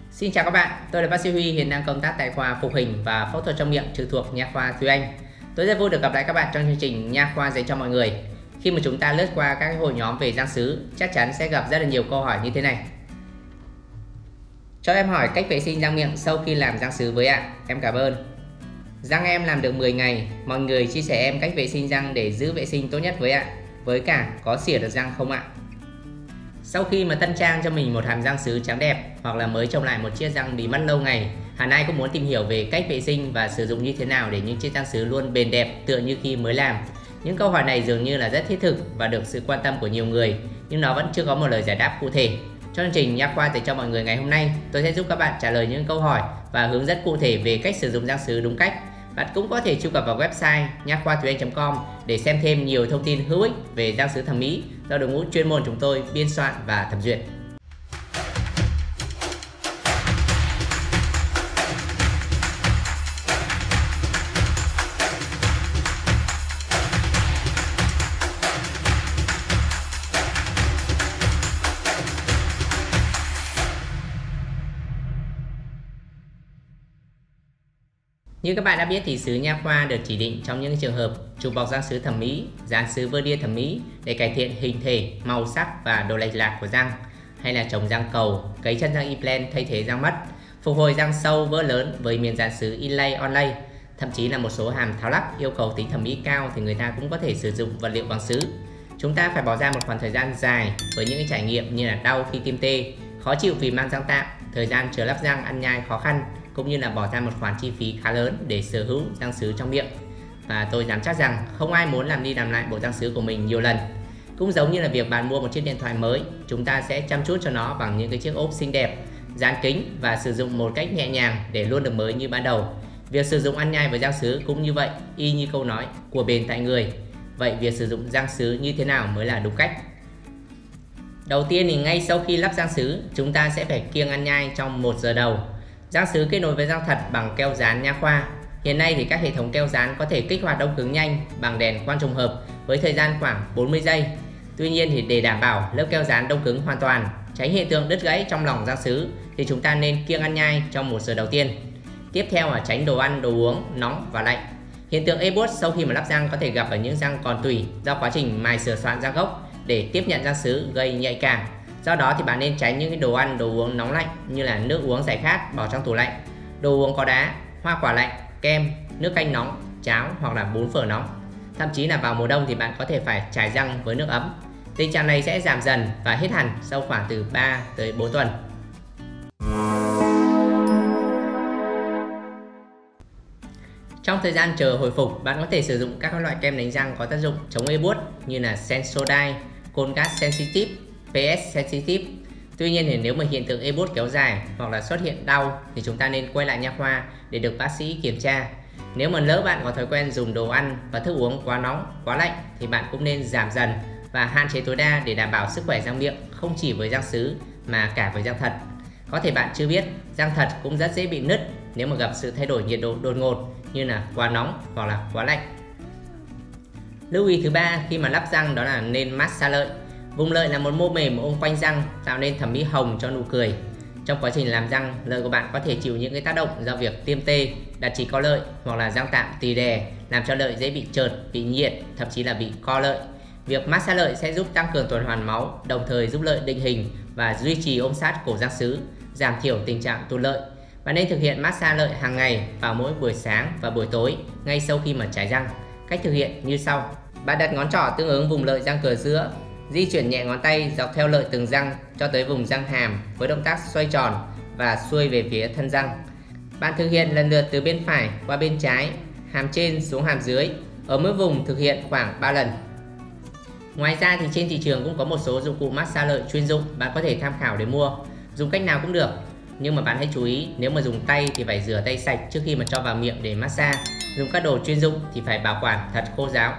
Xin chào các bạn, tôi là bác sĩ Huy, hiện đang công tác tại khoa phục hình và phẫu thuật trong miệng trực thuộc nha khoa Thúy Anh. Tôi rất vui được gặp lại các bạn trong chương trình nha khoa dành cho mọi người. Khi mà chúng ta lướt qua các hội nhóm về răng sứ, chắc chắn sẽ gặp rất là nhiều câu hỏi như thế này. Cho em hỏi cách vệ sinh răng miệng sau khi làm răng sứ với ạ. Em cảm ơn. Răng em làm được 10 ngày, mọi người chia sẻ em cách vệ sinh răng để giữ vệ sinh tốt nhất với ạ. Với cả có xỉa được răng không ạ? Sau khi mà tân trang cho mình một hàm răng sứ trắng đẹp hoặc là mới trồng lại một chiếc răng bị mất lâu ngày, hẳn ai cũng muốn tìm hiểu về cách vệ sinh và sử dụng như thế nào để những chiếc răng sứ luôn bền đẹp tựa như khi mới làm. Những câu hỏi này dường như là rất thiết thực và được sự quan tâm của nhiều người, nhưng nó vẫn chưa có một lời giải đáp cụ thể. Trong chương trình nha khoa dành cho mọi người ngày hôm nay, tôi sẽ giúp các bạn trả lời những câu hỏi và hướng dẫn cụ thể về cách sử dụng răng sứ đúng cách. Bạn cũng có thể truy cập vào website nha khoa thuyenh com để xem thêm nhiều thông tin hữu ích về răng sứ thẩm mỹ do đội ngũ chuyên môn chúng tôi biên soạn và thẩm duyệt. Như các bạn đã biết thì sứ nha khoa được chỉ định trong những trường hợp chụp bọc răng sứ thẩm mỹ, dán sứ vernier thẩm mỹ để cải thiện hình thể, màu sắc và độ lệch lạc của răng, hay là trồng răng cầu, cấy chân răng implant thay thế răng mất, phục hồi răng sâu vỡ lớn với miếng dán sứ inlay onlay, thậm chí là một số hàm tháo lắp yêu cầu tính thẩm mỹ cao thì người ta cũng có thể sử dụng vật liệu bằng sứ. Chúng ta phải bỏ ra một khoảng thời gian dài với những trải nghiệm như là đau khi tiêm tê, khó chịu vì mang răng tạm, thời gian chữa lắp răng ăn nhai khó khăn, cũng như là bỏ ra một khoản chi phí khá lớn để sở hữu răng sứ trong miệng. Và tôi dám chắc rằng không ai muốn làm đi làm lại bộ răng sứ của mình nhiều lần. Cũng giống như là việc bạn mua một chiếc điện thoại mới, chúng ta sẽ chăm chút cho nó bằng những cái chiếc ốp xinh đẹp, dán kính và sử dụng một cách nhẹ nhàng để luôn được mới như ban đầu. Việc sử dụng ăn nhai với răng sứ cũng như vậy, y như câu nói của bền tại người. Vậy việc sử dụng răng sứ như thế nào mới là đúng cách? Đầu tiên thì ngay sau khi lắp răng sứ, chúng ta sẽ phải kiêng ăn nhai trong 1 giờ đầu. Răng sứ kết nối với răng thật bằng keo dán nha khoa. Hiện nay thì các hệ thống keo dán có thể kích hoạt đông cứng nhanh bằng đèn quang trùng hợp với thời gian khoảng 40 giây. Tuy nhiên thì để đảm bảo lớp keo dán đông cứng hoàn toàn, tránh hiện tượng đứt gãy trong lòng răng sứ thì chúng ta nên kiêng ăn nhai trong 1 giờ đầu tiên. Tiếp theo là tránh đồ ăn, đồ uống nóng và lạnh. Hiện tượng ê buốt sau khi mà lắp răng có thể gặp ở những răng còn tủy do quá trình mài sửa soạn răng gốc để tiếp nhận răng sứ gây nhạy cảm. Do đó thì bạn nên tránh những cái đồ ăn, đồ uống nóng lạnh như là nước uống giải khát bỏ trong tủ lạnh, đồ uống có đá, hoa quả lạnh, kem, nước canh nóng, cháo hoặc là bún phở nóng. Thậm chí là vào mùa đông thì bạn có thể phải chải răng với nước ấm. Tình trạng này sẽ giảm dần và hết hẳn sau khoảng từ 3 tới 4 tuần. Trong thời gian chờ hồi phục, bạn có thể sử dụng các loại kem đánh răng có tác dụng chống ê buốt như là Sensodyne, Colgate Sensitive, PS Sensitive. Tuy nhiên thì nếu mà hiện tượng ê buốt kéo dài hoặc là xuất hiện đau thì chúng ta nên quay lại nha khoa để được bác sĩ kiểm tra. Nếu mà lỡ bạn có thói quen dùng đồ ăn và thức uống quá nóng, quá lạnh thì bạn cũng nên giảm dần và hạn chế tối đa để đảm bảo sức khỏe răng miệng không chỉ với răng sứ mà cả với răng thật. Có thể bạn chưa biết, răng thật cũng rất dễ bị nứt nếu mà gặp sự thay đổi nhiệt độ đột ngột như là quá nóng hoặc là quá lạnh. Lưu ý thứ ba khi mà lắp răng đó là nên massage lợi. Vùng lợi là một mô mềm ôm quanh răng tạo nên thẩm mỹ hồng cho nụ cười. Trong quá trình làm răng, lợi của bạn có thể chịu những cái tác động do việc tiêm tê, đặt chỉ co lợi hoặc là răng tạm tì đè làm cho lợi dễ bị trượt, bị nhiệt, thậm chí là bị co lợi. Việc massage lợi sẽ giúp tăng cường tuần hoàn máu, đồng thời giúp lợi định hình và duy trì ôm sát cổ răng sứ, giảm thiểu tình trạng tụt lợi. Bạn nên thực hiện massage lợi hàng ngày vào mỗi buổi sáng và buổi tối ngay sau khi mà chải răng. Cách thực hiện như sau. Bạn đặt ngón trỏ tương ứng vùng lợi răng cửa giữa, di chuyển nhẹ ngón tay dọc theo lợi từng răng cho tới vùng răng hàm với động tác xoay tròn và xuôi về phía thân răng. Bạn thực hiện lần lượt từ bên phải qua bên trái, hàm trên xuống hàm dưới, ở mỗi vùng thực hiện khoảng 3 lần. Ngoài ra thì trên thị trường cũng có một số dụng cụ massage lợi chuyên dụng, bạn có thể tham khảo để mua. Dùng cách nào cũng được, nhưng mà bạn hãy chú ý nếu mà dùng tay thì phải rửa tay sạch trước khi mà cho vào miệng để massage. Dùng các đồ chuyên dụng thì phải bảo quản thật khô ráo.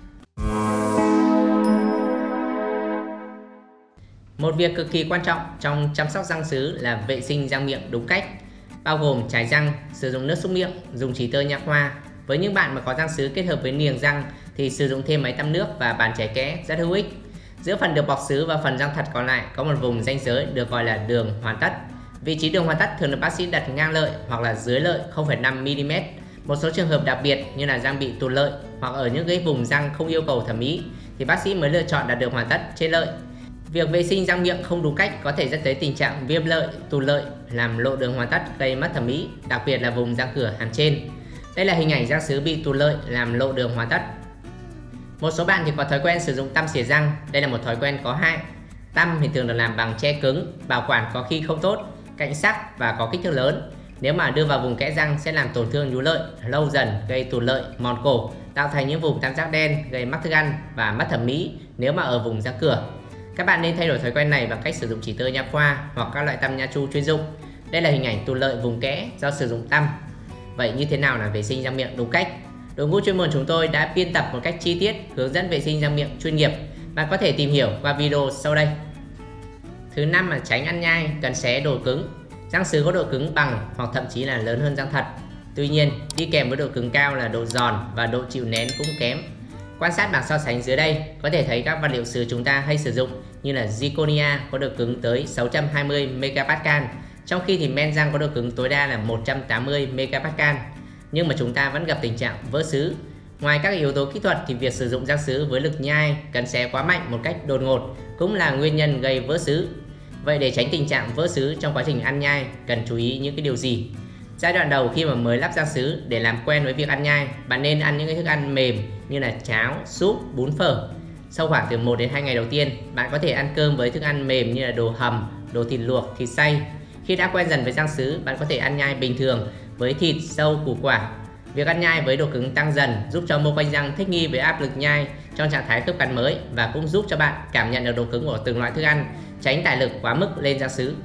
Một việc cực kỳ quan trọng trong chăm sóc răng sứ là vệ sinh răng miệng đúng cách, bao gồm chải răng, sử dụng nước súc miệng, dùng chỉ tơ nha khoa. Với những bạn mà có răng sứ kết hợp với niềng răng thì sử dụng thêm máy tăm nước và bàn chải kẽ rất hữu ích. Giữa phần được bọc sứ và phần răng thật còn lại có một vùng ranh giới được gọi là đường hoàn tất. Vị trí đường hoàn tất thường được bác sĩ đặt ngang lợi hoặc là dưới lợi 0,5 mm. Một số trường hợp đặc biệt như là răng bị tụt lợi hoặc ở những cái vùng răng không yêu cầu thẩm mỹ thì bác sĩ mới lựa chọn đặt đường hoàn tất trên lợi. Việc vệ sinh răng miệng không đúng cách có thể dẫn tới tình trạng viêm lợi, tụt lợi, làm lộ đường hoàn tất gây mất thẩm mỹ, đặc biệt là vùng răng cửa hàm trên. Đây là hình ảnh răng sứ bị tụt lợi làm lộ đường hoàn tất. Một số bạn thì có thói quen sử dụng tăm xỉa răng. Đây là một thói quen có hại. Tăm thì thường được làm bằng tre cứng, bảo quản có khi không tốt, cạnh sắc và có kích thước lớn. Nếu mà đưa vào vùng kẽ răng sẽ làm tổn thương nhú lợi, lâu dần gây tụt lợi, mòn cổ, tạo thành những vùng tam giác đen gây mắc thức ăn và mất thẩm mỹ nếu mà ở vùng răng cửa. Các bạn nên thay đổi thói quen này bằng cách sử dụng chỉ tơ nha khoa hoặc các loại tăm nha chu chuyên dụng. Đây là hình ảnh tụt lợi vùng kẽ do sử dụng tăm. Vậy như thế nào là vệ sinh răng miệng đúng cách? Đội ngũ chuyên môn chúng tôi đã biên tập một cách chi tiết hướng dẫn vệ sinh răng miệng chuyên nghiệp. Bạn có thể tìm hiểu qua video sau đây. Thứ 5 là tránh ăn nhai, cắn xé đồ cứng. Răng sứ có độ cứng bằng hoặc thậm chí là lớn hơn răng thật. Tuy nhiên, đi kèm với độ cứng cao là độ giòn và độ chịu nén cũng kém. Quan sát bảng so sánh dưới đây có thể thấy các vật liệu sứ chúng ta hay sử dụng như là zirconia có độ cứng tới 620 MPa, trong khi thì men răng có độ cứng tối đa là 180 MPa. Nhưng mà chúng ta vẫn gặp tình trạng vỡ sứ. Ngoài các yếu tố kỹ thuật thì việc sử dụng răng sứ với lực nhai, cắn xé quá mạnh một cách đột ngột cũng là nguyên nhân gây vỡ sứ. Vậy để tránh tình trạng vỡ sứ trong quá trình ăn nhai, cần chú ý những cái điều gì? Giai đoạn đầu khi mà mới lắp răng sứ, để làm quen với việc ăn nhai, bạn nên ăn những cái thức ăn mềm như là cháo, súp, bún phở. Sau khoảng từ 1 đến 2 ngày đầu tiên, bạn có thể ăn cơm với thức ăn mềm như là đồ hầm, đồ thịt luộc, thịt xay. Khi đã quen dần với răng sứ, bạn có thể ăn nhai bình thường với thịt, sâu, củ quả. Việc ăn nhai với độ cứng tăng dần giúp cho mô quanh răng thích nghi với áp lực nhai trong trạng thái khớp cắn mới và cũng giúp cho bạn cảm nhận được độ cứng của từng loại thức ăn, tránh tải lực quá mức lên răng sứ.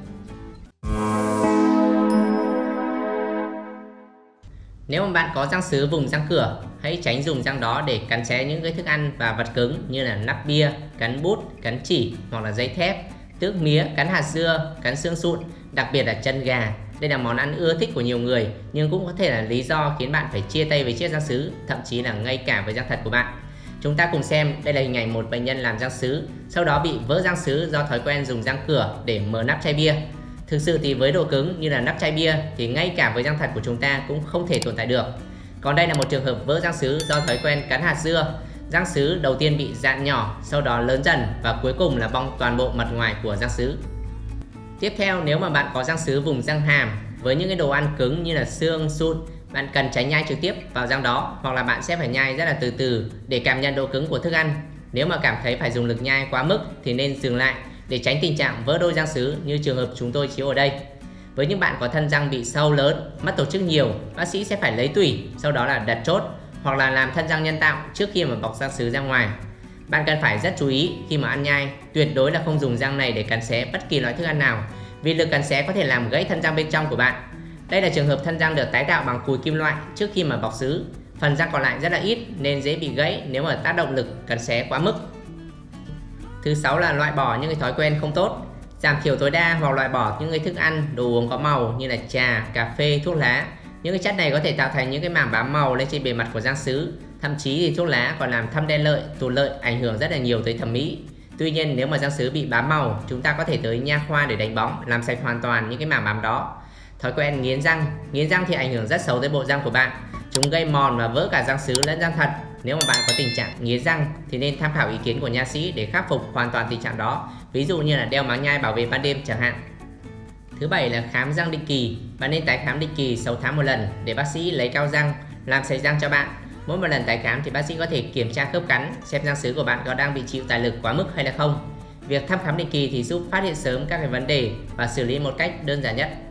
Nếu mà bạn có răng sứ vùng răng cửa, hãy tránh dùng răng đó để cắn xé những cái thức ăn và vật cứng như là nắp bia, cắn bút, cắn chỉ hoặc là dây thép, tước mía, cắn hạt dưa, cắn xương sụn, đặc biệt là chân gà. Đây là món ăn ưa thích của nhiều người nhưng cũng có thể là lý do khiến bạn phải chia tay với chiếc răng sứ, thậm chí là ngay cả với răng thật của bạn. Chúng ta cùng xem, đây là hình ảnh một bệnh nhân làm răng sứ, sau đó bị vỡ răng sứ do thói quen dùng răng cửa để mở nắp chai bia. Thực sự thì với độ cứng như là nắp chai bia thì ngay cả với răng thật của chúng ta cũng không thể tồn tại được. Còn đây là một trường hợp vỡ răng sứ do thói quen cắn hạt dưa. Răng sứ đầu tiên bị dạn nhỏ, sau đó lớn dần và cuối cùng là bong toàn bộ mặt ngoài của răng sứ. Tiếp theo, nếu mà bạn có răng sứ vùng răng hàm với những cái đồ ăn cứng như là xương, sụn, bạn cần tránh nhai trực tiếp vào răng đó, hoặc là bạn sẽ phải nhai rất là từ từ để cảm nhận độ cứng của thức ăn. Nếu mà cảm thấy phải dùng lực nhai quá mức thì nên dừng lại để tránh tình trạng vỡ đôi răng sứ như trường hợp chúng tôi chiếu ở đây. Với những bạn có thân răng bị sâu lớn, mất tổ chức nhiều, bác sĩ sẽ phải lấy tủy, sau đó là đặt chốt hoặc là làm thân răng nhân tạo trước khi mà bọc răng sứ ra ngoài. Bạn cần phải rất chú ý khi mà ăn nhai, tuyệt đối là không dùng răng này để cắn xé bất kỳ loại thức ăn nào, vì lực cắn xé có thể làm gãy thân răng bên trong của bạn. Đây là trường hợp thân răng được tái tạo bằng cùi kim loại trước khi mà bọc sứ. Phần răng còn lại rất là ít nên dễ bị gãy nếu mà tác động lực cắn xé quá mức. Thứ 6 là loại bỏ những cái thói quen không tốt. Giảm thiểu tối đa hoặc loại bỏ những cái thức ăn, đồ uống có màu như là trà, cà phê, thuốc lá. Những cái chất này có thể tạo thành những cái mảng bám màu lên trên bề mặt của răng sứ. Thậm chí thì thuốc lá còn làm thâm đen lợi, tụt lợi, ảnh hưởng rất là nhiều tới thẩm mỹ. Tuy nhiên nếu mà răng sứ bị bám màu, chúng ta có thể tới nha khoa để đánh bóng, làm sạch hoàn toàn những cái mảng bám đó. Thói quen nghiến răng thì ảnh hưởng rất xấu tới bộ răng của bạn. Chúng gây mòn và vỡ cả răng sứ lẫn răng thật. Nếu mà bạn có tình trạng nghiến răng thì nên tham khảo ý kiến của nha sĩ để khắc phục hoàn toàn tình trạng đó. Ví dụ như là đeo máng nhai bảo vệ ban đêm chẳng hạn. Thứ 7 là khám răng định kỳ. Bạn nên tái khám định kỳ 6 tháng một lần để bác sĩ lấy cao răng, làm sạch răng cho bạn. Mỗi một lần tái khám thì bác sĩ có thể kiểm tra khớp cắn, xem răng sứ của bạn có đang bị chịu tải lực quá mức hay là không. Việc thăm khám định kỳ thì giúp phát hiện sớm các cái vấn đề và xử lý một cách đơn giản nhất.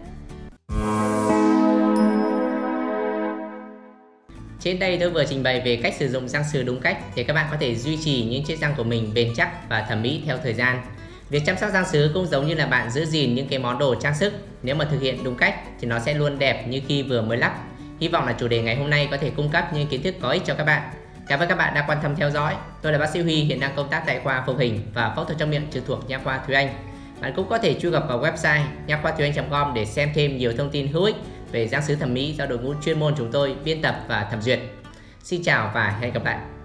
Trên đây tôi vừa trình bày về cách sử dụng răng sứ đúng cách để các bạn có thể duy trì những chiếc răng của mình bền chắc và thẩm mỹ theo thời gian. Việc chăm sóc răng sứ cũng giống như là bạn giữ gìn những cái món đồ trang sức. Nếu mà thực hiện đúng cách thì nó sẽ luôn đẹp như khi vừa mới lắp. Hy vọng là chủ đề ngày hôm nay có thể cung cấp những kiến thức có ích cho các bạn. Cảm ơn các bạn đã quan tâm theo dõi. Tôi là bác sĩ Huy, hiện đang công tác tại khoa phục hình và phẫu thuật trong miệng trực thuộc Nha khoa Thúy Anh. Bạn cũng có thể truy cập vào website nha khoa thuyanhc.com để xem thêm nhiều thông tin hữu ích về răng sứ thẩm mỹ do đội ngũ chuyên môn chúng tôi biên tập và thẩm duyệt. Xin chào và hẹn gặp lại.